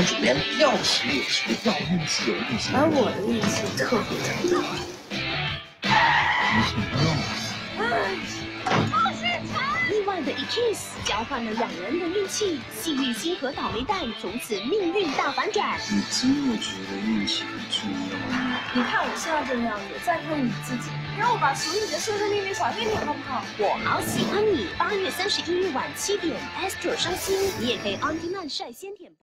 主连钥匙也是要运气有运气， 而我的运气特别的好。 你什么用？ 意外的一 kiss 交换了两人的运气，幸运星和倒霉蛋从此命运大反转。 你真的觉得运气很重要吗？ 你看我现在这个样子，再看你自己，让我把属于你的社交秘密传给你，好不好？ 我好喜欢你。8月31日晚7点 ，Astro 上新，你也可以 on demand 率先点播。